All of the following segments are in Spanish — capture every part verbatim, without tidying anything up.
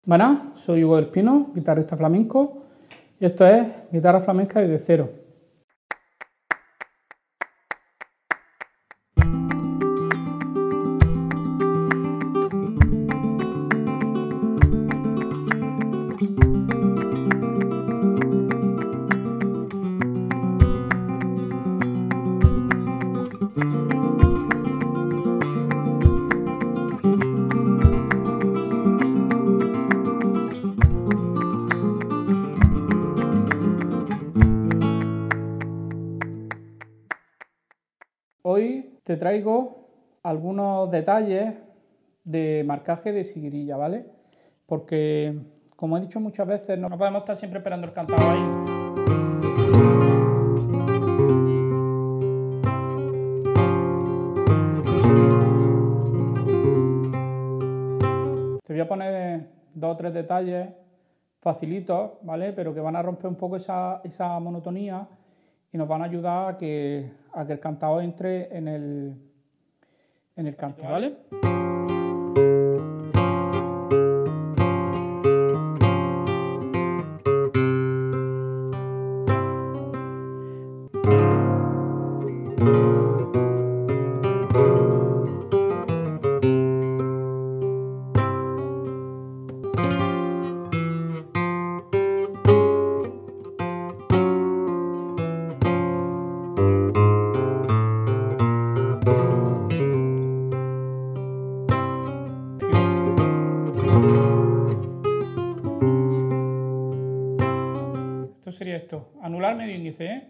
Buenas, soy Hugo del Pino, guitarrista flamenco, y esto es Guitarra Flamenca desde cero. Hoy te traigo algunos detalles de marcaje de siguirilla, ¿vale? Porque, como he dicho muchas veces, no podemos estar siempre esperando el cantado ahí. Te voy a poner dos o tres detalles facilitos, ¿vale? Pero que van a romper un poco esa, esa monotonía y nos van a ayudar a que, a que el cantado entre en el, en el cante, ¿vale? Esto sería esto, anular medio índice, ¿eh?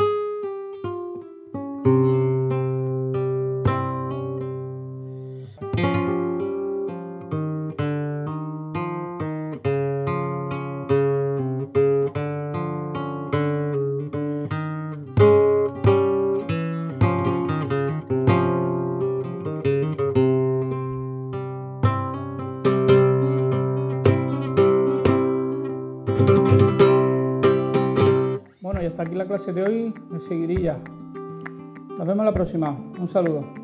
Bueno, y hasta aquí la clase de hoy de seguirilla. Nos vemos la próxima. Un saludo.